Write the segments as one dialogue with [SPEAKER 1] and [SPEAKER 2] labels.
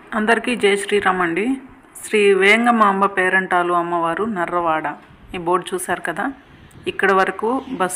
[SPEAKER 1] అందరికీ జై శ్రీరామ్ అండి. శ్రీ వేంగమాంబ పేరంటాలు అమ్మవారు నర్రవాడ. ఈ బోర్డు చూశారు కదా, ఇక్కడ వరకు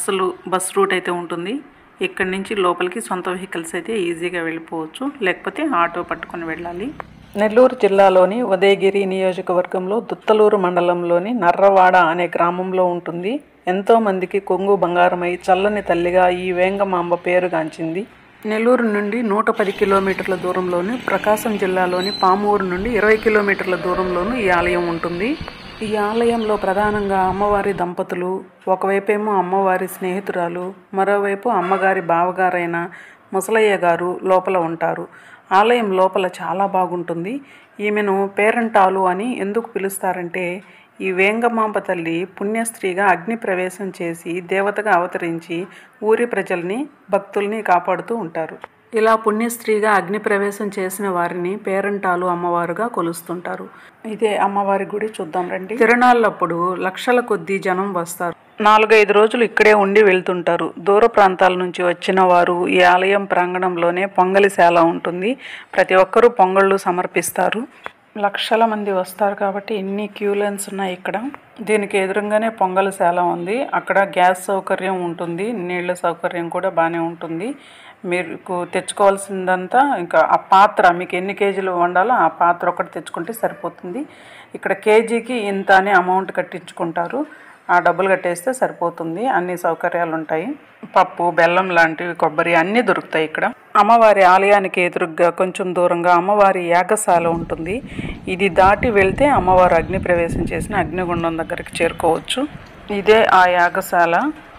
[SPEAKER 1] బస్ రూట్ అయితే ఉంటుంది. ఇక్కడి నుంచి లోపలికి సొంత వెహికల్స్ అయితే ఈజీగా వెళ్ళిపోవచ్చు, లేకపోతే ఆటో పట్టుకొని వెళ్ళాలి. నెల్లూరు జిల్లాలోని ఉదయగిరి నియోజకవర్గంలో దుత్తలూరు మండలంలోని నర్రవాడ అనే గ్రామంలో ఉంటుంది. ఎంతోమందికి కొంగు బంగారమై చల్లని తల్లిగా ఈ వేంగమాంబ పేరుగాంచింది. నెల్లూరు నుండి 110 కిలోమీటర్ల దూరంలోని, ప్రకాశం జిల్లాలోని పామూరు నుండి 20 కిలోమీటర్ల దూరంలోనూ ఈ ఆలయం ఉంటుంది. ఈ ఆలయంలో ప్రధానంగా అమ్మవారి దంపతులు, ఒకవైపేమో అమ్మవారి స్నేహితురాలు, మరోవైపు అమ్మగారి బావగారైన ముసలయ్య గారు లోపల ఉంటారు. ఆలయం లోపల చాలా బాగుంటుంది. ఈమెను పేరంటాలు అని ఎందుకు పిలుస్తారంటే, ఈ వేంగమాంబ తల్లి పుణ్యస్త్రీగా అగ్ని ప్రవేశం చేసి దేవతగా అవతరించి ఊరి ప్రజల్ని, భక్తుల్ని కాపాడుతూ ఉంటారు. ఇలా పుణ్యస్త్రీగా అగ్ని ప్రవేశం చేసిన వారిని పేరంటాలు అమ్మవారుగా కొలుస్తుంటారు. ఇదే అమ్మవారి గుడి, చూద్దాం రండి. తిరునాళ్ళప్పుడు లక్షల కొద్దీ జనం వస్తారు. 4-5 రోజులు ఇక్కడే ఉండి వెళ్తుంటారు. దూర ప్రాంతాల నుంచి వచ్చిన వారు ఈ ఆలయం ప్రాంగణంలోనే పొంగలిశాల ఉంటుంది. ప్రతి ఒక్కరూ పొంగళ్ళు సమర్పిస్తారు. లక్షల మంది వస్తారు కాబట్టి ఎన్ని క్యూ లైన్స్ ఉన్నాయి ఇక్కడ. దీనికి ఎదురుగానే పొంగలిశాల ఉంది. అక్కడ గ్యాస్ సౌకర్యం ఉంటుంది, నీళ్ళ సౌకర్యం కూడా బాగానే ఉంటుంది. మీకు తెచ్చుకోవాల్సిందంతా ఇంకా ఆ పాత్ర, మీకు ఎన్ని కేజీలు వండాలో ఆ పాత్ర ఒకటి తెచ్చుకుంటే సరిపోతుంది. ఇక్కడ కేజీకి ఇంత అని అమౌంట్ కట్టించుకుంటారు. ఆ డబ్బులు కట్టేస్తే సరిపోతుంది. అన్ని సౌకర్యాలు ఉంటాయి. పప్పు, బెల్లం లాంటివి, కొబ్బరి అన్నీ దొరుకుతాయి ఇక్కడ. అమ్మవారి ఆలయానికి ఎదురుగ్గా కొంచెం దూరంగా అమ్మవారి యాగశాల ఉంటుంది. ఇది దాటి వెళ్తే అమ్మవారు అగ్ని ప్రవేశం చేసిన అగ్నిగుండం దగ్గరికి చేరుకోవచ్చు. ఇదే ఆ యాగశాల.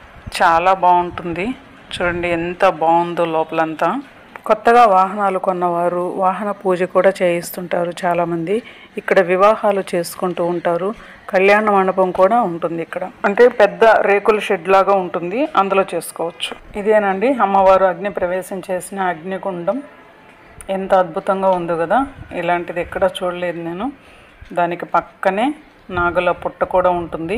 [SPEAKER 1] చాలా బాగుంటుంది. చూడండి ఎంత బాగుందో లోపలంతా. కొత్తగా వాహనాలు కొన్నవారు వాహన పూజ కూడా చేయిస్తుంటారు చాలామంది. ఇక్కడ వివాహాలు చేసుకుంటూ ఉంటారు. కళ్యాణ మండపం కూడా ఉంటుంది ఇక్కడ. అంటే పెద్ద రేకుల షెడ్ లాగా ఉంటుంది, అందులో చేసుకోవచ్చు. ఇదేనండి అమ్మవారు అగ్ని ప్రవేశం చేసిన అగ్నిగుండం. ఎంత అద్భుతంగా ఉందో కదా, ఇలాంటిది ఎక్కడ చూడలేదు నేను. దానికి పక్కనే నాగుల పుట్ట కూడా ఉంటుంది.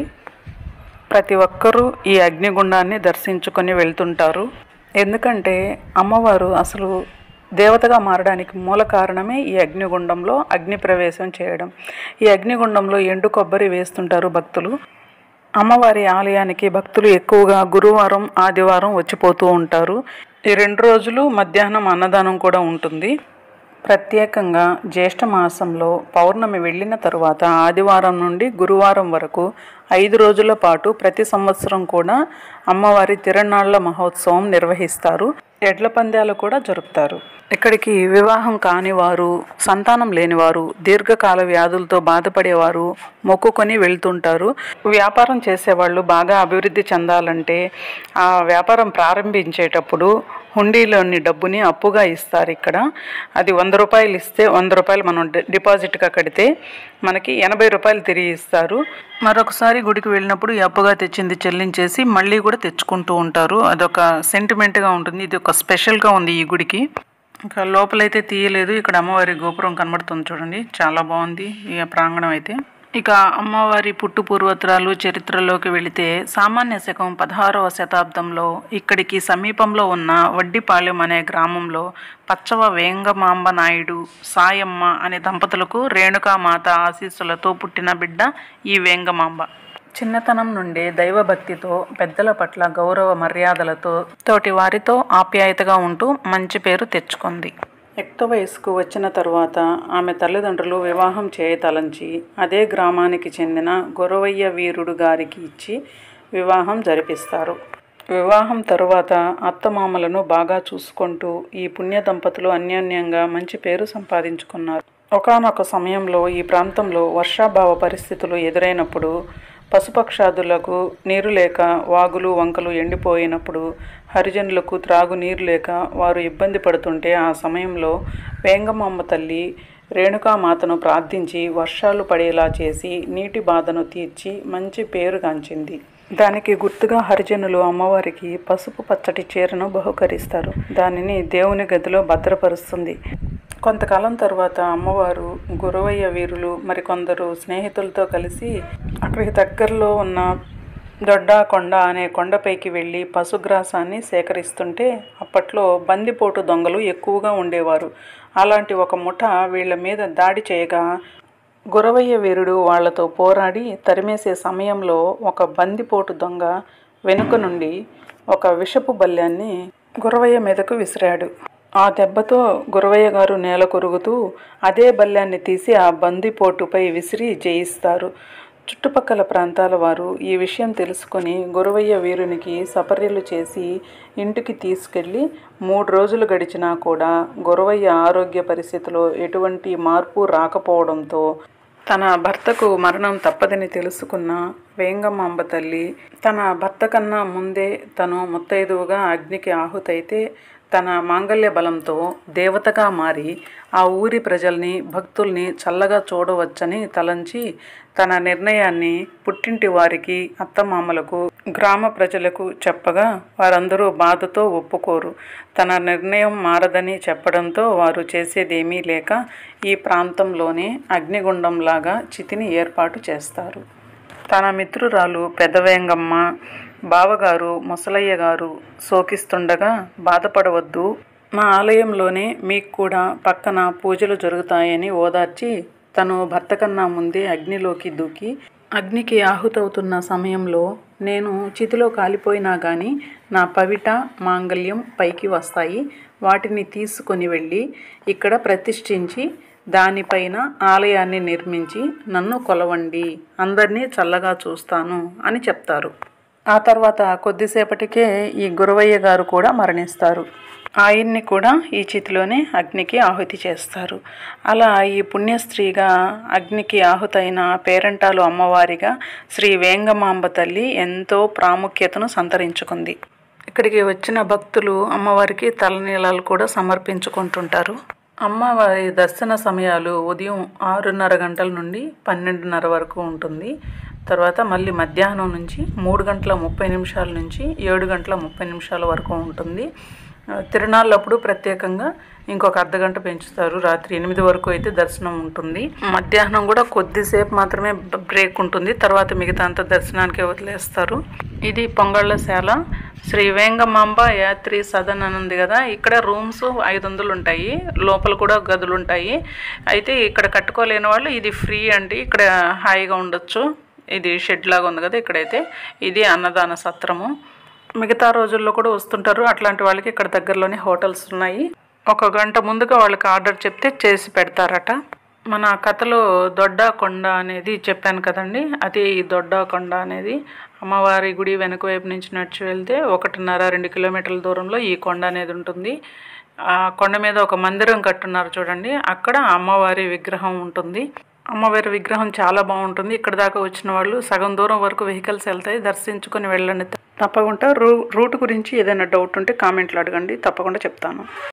[SPEAKER 1] ప్రతి ఒక్కరూ ఈ అగ్నిగుండాన్ని దర్శించుకొని వెళ్తుంటారు. ఎందుకంటే అమ్మవారు అసలు దేవతగా మారడానికి మూల కారణమే ఈ అగ్నిగుండంలో అగ్ని ప్రవేశం చేయడం. ఈ అగ్నిగుండంలో ఎండు కొబ్బరి వేస్తుంటారు భక్తులు. అమ్మవారి ఆలయానికి భక్తులు ఎక్కువగా గురువారం, ఆదివారం వచ్చిపోతూ ఉంటారు. ఈ 2 రోజులు మధ్యాహ్నం అన్నదానం కూడా ఉంటుంది. ప్రత్యేకంగా జ్యేష్ఠ మాసంలో పౌర్ణమి వెళ్ళిన తరువాత ఆదివారం నుండి గురువారం వరకు 5 రోజుల పాటు ప్రతి సంవత్సరం కూడా అమ్మవారి తిరునాళ్ల మహోత్సవం నిర్వహిస్తారు. ఎడ్ల పందాలు కూడా జరుపుతారు. ఇక్కడికి వివాహం కానివారు, సంతానం లేనివారు, దీర్ఘకాల వ్యాధులతో బాధపడేవారు మొక్కుకొని వెళ్తుంటారు. వ్యాపారం చేసేవాళ్ళు బాగా అభివృద్ధి చెందాలంటే ఆ వ్యాపారం ప్రారంభించేటప్పుడు హుండీలోని డబ్బుని అప్పుగా ఇస్తారు ఇక్కడ. అది 100 రూపాయలు ఇస్తే 100 రూపాయలు మనం డిపాజిట్గా కడితే మనకి 80 రూపాయలు తిరిగి ఇస్తారు. మరొకసారి గుడికి వెళ్ళినప్పుడు ఈ అప్పుగా తెచ్చింది చెల్లించేసి మళ్ళీ కూడా తెచ్చుకుంటూ ఉంటారు. అదొక సెంటిమెంట్గా ఉంటుంది. ఇది ఒక స్పెషల్గా ఉంది ఈ గుడికి. ఇంకా లోపలైతే తీయలేదు. ఇక్కడ అమ్మవారి గోపురం కనబడుతుంది చూడండి, చాలా బాగుంది ఈ ప్రాంగణం అయితే. ఇక అమ్మవారి పుట్టు పూర్వోత్తరాలు చరిత్రలోకి వెళితే సామాన్య శకం 16వ శతాబ్దంలో ఇక్కడికి సమీపంలో ఉన్న వడ్డిపాలెం అనే గ్రామంలో పచ్చవ వేంగమాంబ నాయుడు, సాయమ్మ అనే దంపతులకు రేణుకామాత ఆశీస్సులతో పుట్టిన బిడ్డ ఈ వేంగమాంబ. చిన్నతనం నుండే దైవభక్తితో, పెద్దల పట్ల గౌరవ మర్యాదలతో, తోటి వారితో ఆప్యాయతగా ఉంటూ మంచి పేరు తెచ్చుకుంది. యుక్త వయసుకు వచ్చిన తరువాత ఆమె తల్లిదండ్రులు వివాహం చేయతలంచి అదే గ్రామానికి చెందిన గొరవయ్య వీరుడు గారికి ఇచ్చి వివాహం జరిపిస్తారు. వివాహం తరువాత అత్తమామలను బాగా చూసుకుంటూ ఈ పుణ్య దంపతులు అన్యోన్యంగా మంచి పేరు సంపాదించుకున్నారు. ఒకానొక సమయంలో ఈ ప్రాంతంలో వర్షాభావ పరిస్థితులు ఎదురైనప్పుడు, పశుపక్షాదులకు నీరు లేక వాగులు, వంకలు ఎండిపోయినప్పుడు, హరిజనులకు త్రాగు నీరు లేక వారు ఇబ్బంది పడుతుంటే ఆ సమయంలో వేంగమాంబ తల్లి రేణుకామాతను ప్రార్థించి వర్షాలు పడేలా చేసి నీటి బాధను తీర్చి మంచి పేరుగాంచింది. దానికి గుర్తుగా హరిజనులు అమ్మవారికి పసుపు పచ్చటి చీరను బహుకరిస్తారు. దానిని దేవుని గదిలో భద్రపరుస్తుంది. కొంతకాలం తర్వాత అమ్మవారు గురవయ్య వీరులు మరికొందరు స్నేహితులతో కలిసి అక్కడికి దగ్గరలో ఉన్న దొడ్డాకొండ అనే కొండపైకి వెళ్ళి పశుగ్రాసాన్ని సేకరిస్తుంటే అప్పట్లో బందిపోటు దొంగలు ఎక్కువగా ఉండేవారు. అలాంటి ఒక ముఠ వీళ్ళ మీద దాడి చేయగా గురవయ్య వీరుడు వాళ్లతో పోరాడి తరిమేసే సమయంలో ఒక బందిపోటు దొంగ వెనుక నుండి ఒక విషపు బల్యాన్ని గురవయ్య మీదకు విసిరాడు. ఆ దెబ్బతో గురవయ్య గారు నేల కొరుగుతూ అదే బల్యాన్ని తీసి ఆ బందిపోటుపై విసిరి జయిస్తారు. చుట్టుపక్కల ప్రాంతాల వారు ఈ విషయం తెలుసుకొని గురవయ్య వీరునికి సపర్యలు చేసి ఇంటికి తీసుకెళ్ళి 3 రోజులు గడిచినా కూడా గురవయ్య ఆరోగ్య పరిస్థితిలో ఎటువంటి మార్పు రాకపోవడంతో తన భర్తకు మరణం తప్పదని తెలుసుకున్న వేంగమాంబ తల్లి తన భర్త కన్నా ముందే తను ముత్తైదువుగా అగ్నికి ఆహుతైతే తన మాంగళ్య బలంతో దేవతగా మారి ఆ ఊరి ప్రజల్ని భక్తుల్ని చల్లగా చూడవచ్చని తలంచి తన నిర్ణయాన్ని పుట్టింటి వారికి అత్తమామలకు గ్రామ ప్రజలకు చెప్పగా వారందరూ బాధతో ఒప్పుకోరు. తన నిర్ణయం మారదని చెప్పడంతో వారు చేసేదేమీ లేక ఈ ప్రాంతంలోనే అగ్నిగుండంలాగా చితిని ఏర్పాటు చేస్తారు. తన మిత్రురాలు పెదవేంగమ్మ బావగారు ముసలయ్య గారు శోకిస్తుండగా బాధపడవద్దు, మా ఆలయంలోనే మీకు కూడా పక్కన పూజలు జరుగుతాయని ఓదార్చి తను భర్త కన్నా ముందే అగ్నిలోకి దూకి అగ్నికి ఆహుతవుతున్న సమయంలో నేను చితిలో కాలిపోయినా కానీ నా పవిట మాంగళ్యం పైకి వస్తాయి, వాటిని తీసుకొని వెళ్ళి ఇక్కడ ప్రతిష్ఠించి దానిపైన ఆలయాన్ని నిర్మించి నన్ను కొలవండి, అందరినీ చల్లగా చూస్తాను అని చెప్తారు. ఆ తర్వాత కొద్దిసేపటికే ఈ గురవయ్య గారు కూడా మరణిస్తారు. ఆయన్ని కూడా ఈ చితిలోనే అగ్నికి ఆహుతి చేస్తారు. అలా ఈ పుణ్యస్త్రీగా అగ్నికి ఆహుతైన పేరంటాలు అమ్మవారిగా శ్రీ వేంగమాంబ తల్లి ఎంతో ప్రాముఖ్యతను సంతరించుకుంది. ఇక్కడికి వచ్చిన భక్తులు అమ్మవారికి తలనీలాలు కూడా సమర్పించుకుంటుంటారు. అమ్మవారి దర్శన సమయాలు ఉదయం 6:30 గంటల నుండి 12:30 వరకు ఉంటుంది. తర్వాత మళ్ళీ మధ్యాహ్నం నుంచి 3:30 నుంచి 7:30 వరకు ఉంటుంది. తిరునాళ్ళప్పుడు ప్రత్యేకంగా ఇంకొక అర్ధగంట పెంచుతారు. రాత్రి 8 వరకు అయితే దర్శనం ఉంటుంది. మధ్యాహ్నం కూడా కొద్దిసేపు మాత్రమే బ్రేక్ ఉంటుంది. తర్వాత మిగతా అంతా దర్శనానికి వదిలేస్తారు. ఇది పొంగళ్ళశాల. శ్రీ వేంగమాంబ యాత్రి సదన్ అని ఉంది కదా, ఇక్కడ రూమ్స్ 500 ఉంటాయి. లోపల కూడా గదులు ఉంటాయి. అయితే ఇక్కడ కట్టుకోలేని వాళ్ళు ఇది ఫ్రీ అండి, ఇక్కడ హాయిగా ఉండొచ్చు. ఇది షెడ్ లాగా ఉంది కదా, ఇక్కడైతే ఇది అన్నదాన సత్రము. మిగతా రోజుల్లో కూడా వస్తుంటారు. అట్లాంటి వాళ్ళకి ఇక్కడ దగ్గరలోనే హోటల్స్ ఉన్నాయి. 1 గంట ముందుగా వాళ్ళకి ఆర్డర్ చెప్తే చేసి పెడతారట. మన కథలో దొడ్డాకొండ అనేది చెప్పాను కదండి, అదే ఈ దొడ్డాకొండ అనేది. అమ్మవారి గుడి వెనుక వైపు నుంచి నడిచి వెళ్తే 1.5-2 కిలోమీటర్ల దూరంలో ఈ కొండ అనేది ఉంటుంది. ఆ కొండ మీద ఒక మందిరం కట్టున్నారు చూడండి, అక్కడ అమ్మవారి విగ్రహం ఉంటుంది. అమ్మవారి విగ్రహం చాలా బాగుంటుంది. ఇక్కడ దాకా వచ్చిన వాళ్ళు సగం దూరం వరకు వెహికల్స్ వెళ్తాయి, దర్శించుకొని వెళ్ళండి. తప్పకుండా రూట్ గురించి ఏదైనా డౌట్ ఉంటే కామెంట్లు అడగండి, తప్పకుండా చెప్తాను.